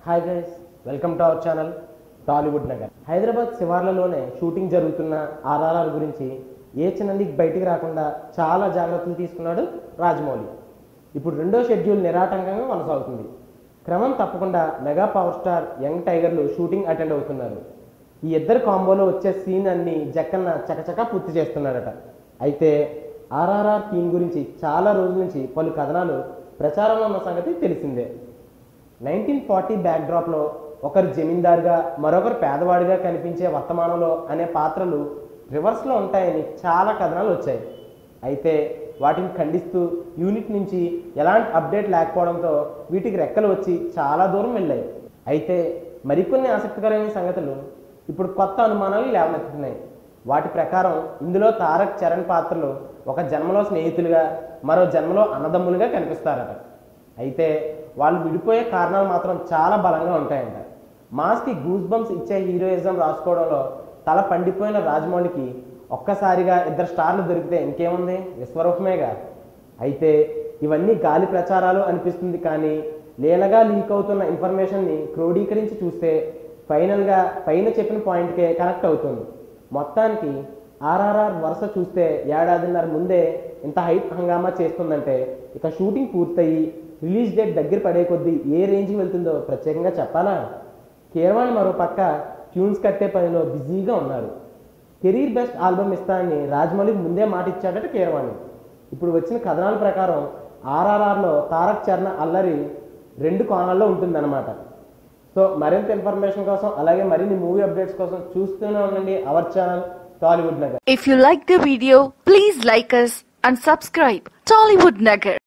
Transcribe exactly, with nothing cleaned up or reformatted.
Hi guys, welcome to our channel Tollywood Nagar. Hyderabad శివార్లలోనే shooting జరుగుతున్న RRR గురించి ఏ చిన్న లీక్ బయటికి రాకుండా చాలా జాగ్రత్తలు తీసుకున్నాడు రాజమౌళి. ఇప్పుడు రెండో షెడ్యూల్ నిరాటంకంగా కొనసాగుతుంది. క్రమం తప్పకుండా మెగా పవర్ స్టార్ యంగ్ టైగర్లు షూటింగ్ అటెండ్ అవుతున్నారు. ఈ ఇద్దరు కాంబోలో వచ్చే సీన్ అన్ని జక్కన్న చకచకా పూర్తి చేస్తున్నాడట. అయితే ఆర్ఆర్ఆర్ థీమ్ గురించి చాలా రోజుల నుంచి పలు కథనాలు ప్రచారంలో ఉన్న సంగతి తెలిసిందే. నైన్టీన్ ఫార్టీ బ్యాక్డ్రాప్లో ఒకరు జమీందారుగా మరొకరు పేదవాడిగా కనిపించే వర్తమానంలో అనే పాత్రలు రివర్స్లో ఉంటాయని చాలా కథనాలు వచ్చాయి. అయితే వాటిని ఖండిస్తూ యూనిట్ నుంచి ఎలాంటి అప్డేట్ లేకపోవడంతో వీటికి రెక్కలు వచ్చి చాలా దూరం వెళ్ళాయి. అయితే మరికొన్ని ఆసక్తికరమైన సంగతులు ఇప్పుడు కొత్త అనుమానాలు లేవనెత్తుతున్నాయి. వాటి ప్రకారం ఇందులో తారక్ చరణ్ పాత్రలు ఒక జన్మలో స్నేహితులుగా మరో జన్మలో అన్నదమ్ములుగా కనిపిస్తారట. అయితే వాళ్ళు విడిపోయే కారణాలు మాత్రం చాలా బలంగా ఉంటాయంట. మాస్కి గూస్ బంప్స్ ఇచ్చే హీరోయిజం రాసుకోవడంలో తల పండిపోయిన రాజమౌళికి ఒక్కసారిగా ఇద్దరు స్టార్లు దొరికితే ఇంకేముంది, విశ్వరూపమేగా. అయితే ఇవన్నీ గాలి ప్రచారాలు అనిపిస్తుంది, కానీ లీలగా లీక్ అవుతున్న ఇన్ఫర్మేషన్ని క్రోడీకరించి చూస్తే ఫైనల్గా పైన చెప్పిన పాయింట్కే కనెక్ట్ అవుతుంది. మొత్తానికి ఆర్ఆర్ఆర్ వరుస చూస్తే ఏడాదిన్నర ముందే ఇంత హైప్ హంగామా చేస్తుందంటే ఇక షూటింగ్ పూర్తయి రిలీజ్ డేట్ దగ్గర పడే కొద్దీ ఏ రేంజ్కి వెళ్తుందో ప్రత్యేకంగా చెప్పాలా. కీరవాణి మరో పక్క ట్యూన్స్ కట్టే పనిలో బిజీగా ఉన్నారు. కెరీర్ బెస్ట్ ఆల్బమ్ ఇస్తానని రాజమౌళికి ముందే మాట ఇచ్చాడట కీరవాణి. ఇప్పుడు వచ్చిన కథనాల ప్రకారం ఆర్ఆర్ఆర్లో తారక్ చరణ్ అల్లరి రెండు కోణాల్లో ఉంటుందన్నమాట. సో మరింత ఇన్ఫర్మేషన్ కోసం అలాగే మరిన్ని మూవీ అప్డేట్స్ కోసం చూస్తూనే ఉండండి our channel Tollywood Nagar. If you like the video, please like us and subscribe Tollywood Nagar.